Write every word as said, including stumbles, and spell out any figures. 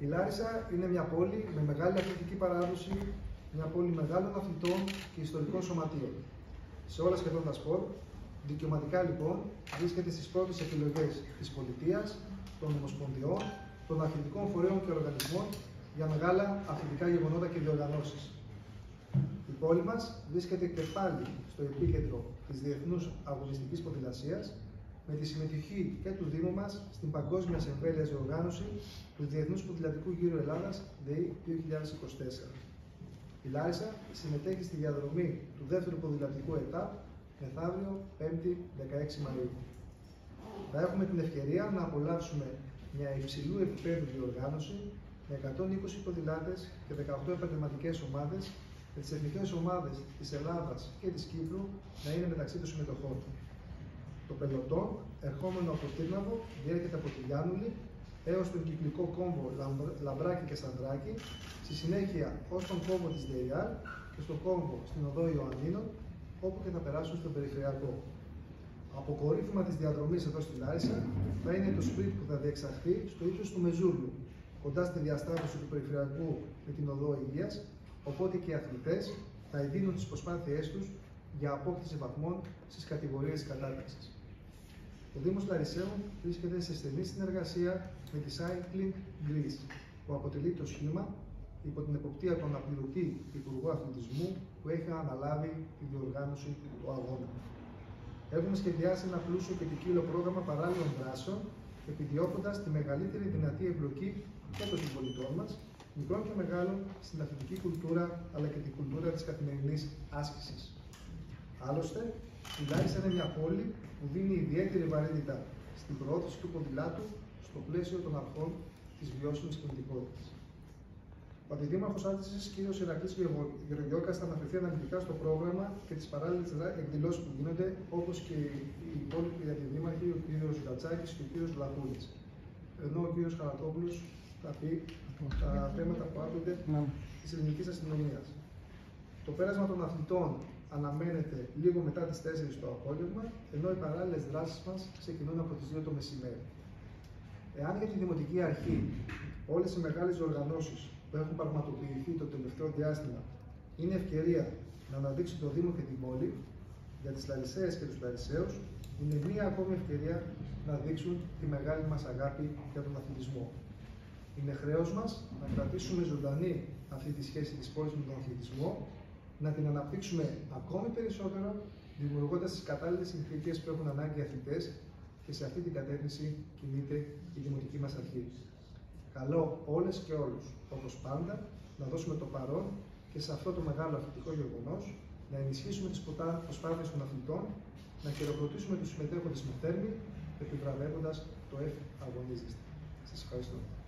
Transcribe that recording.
Η Λάρισα είναι μια πόλη με μεγάλη αθλητική παράδοση, μια πόλη μεγάλων αθλητών και ιστορικών σωματείων. Σε όλα σχεδόν τα σπορ, δικαιωματικά λοιπόν βρίσκεται στις πρώτες επιλογές της πολιτείας, των ομοσπονδιών, των αθλητικών φορέων και οργανισμών για μεγάλα αθλητικά γεγονότα και διοργανώσεις. Η πόλη μας βρίσκεται και πάλι στο επίκεντρο της διεθνούς αγωνιστικής ποδηλασίας, με τη συμμετοχή και του Δήμου μας στην παγκόσμια εμβέλειας διοργάνωση του Διεθνούς Ποδηλατικού Γύρου Ελλάδας ΔΕΗ δύο χιλιάδες είκοσι τέσσερα. Η Λάρισα συμμετέχει στη διαδρομή του δεύτερου ποδηλατικού ΕΤΑΠ μεθαύριο πέμπτη δεκαέξι Μαΐου. Θα έχουμε την ευκαιρία να απολαύσουμε μια υψηλού επίπεδου διοργάνωση με εκατόν είκοσι ποδηλάτες και δεκαοκτώ επαγγελματικές ομάδες, με τις εθνικές ομάδες της Ελλάδας και της Κύπρου να είναι μεταξύ των συμμετοχών. Το πελωτόν, ερχόμενο από Τύρναβο, διέρχεται από τη Γιάννουλη έως τον κυκλικό κόμβο Λαμπράκη και Σανδράκη, στη συνέχεια ως τον κόμβο της ΔΕΙΑΡ και στον κόμβο στην οδό Ιωαννίνων, όπου και θα περάσουν στον περιφερειακό. Αποκορύφωμα της διαδρομής εδώ στη Λάρισα θα είναι το σπριντ που θα διεξαχθεί στο ύψος του Μεζούριου, κοντά στη διασταύρωση του περιφερειακού με την οδό Υγείας, οπότε και οι αθλητές θα εντείνουν τις προσπάθειές τους για απόκτηση βαθμών στις κατηγορίες της κατάταξης. Ο Δήμος Λαρισαίων βρίσκεται σε στενή συνεργασία με τη Cycling Greece, που αποτελεί το σχήμα υπό την εποπτεία του αναπληρωτή Υπουργού Αθλητισμού που έχει αναλάβει τη διοργάνωση του αγώνα. Έχουμε σχεδιάσει ένα πλούσιο και ποικίλο πρόγραμμα παράλληλων δράσεων, επιδιώκοντας τη μεγαλύτερη δυνατή εμπλοκή και των συμπολιτών μας, μικρών και μεγάλων, στην αθλητική κουλτούρα αλλά και την κουλτούρα της καθημερινής άσκησης. Άλλωστε, η Λάρισα είναι μια πόλη που δίνει ιδιαίτερη βαρύτητα στην προώθηση του ποδηλάτου στο πλαίσιο των αρχών της βιώσιμης κινητικότητας. Ο Αντιδήμαρχος Άττησης, κ. Ηρακλής Γεωργιώκας, θα αναφερθεί αναλυτικά στο πρόγραμμα και τις παράλληλες εκδηλώσεις που γίνονται, όπως και οι υπόλοιποι αντιδήμαρχοι, ο κ. Γατσάκης και ο κ. Λαχούλης. Ενώ ο κ. Χαρατόπουλος θα πει τα θέματα που άπτονται της ελληνικής αστυνομίας. Το πέρασμα των αθλητών αναμένεται λίγο μετά τις τέσσερις το απόγευμα, ενώ οι παράλληλες δράσεις μας ξεκινούν από τις δύο το μεσημέρι. Εάν για τη Δημοτική Αρχή όλες οι μεγάλες οργανώσεις που έχουν πραγματοποιηθεί το τελευταίο διάστημα είναι ευκαιρία να αναδείξουν το Δήμο και την πόλη, για τις Λαρισαίες και τους Λαρισαίους είναι μία ακόμη ευκαιρία να δείξουν τη μεγάλη μας αγάπη για τον αθλητισμό. Είναι χρέος μας να κρατήσουμε ζωντανή αυτή τη σχέση της πόλης με τον αθλητισμό, να την αναπτύξουμε ακόμη περισσότερο, δημιουργώντας τις κατάλληλες συνθήκες που έχουν ανάγκη οι αθλητές, και σε αυτή την κατεύθυνση κινείται η Δημοτική μας Αρχή. Καλώ όλες και όλους, όπως πάντα, να δώσουμε το παρόν και σε αυτό το μεγάλο αθλητικό γεγονός, να ενισχύσουμε τις προσπάθειες των αθλητών, να χειροκροτήσουμε τους συμμετέχοντες με θέρμη, επιβραβεύοντας το F αγωνίζεστε. Σας ευχαριστώ.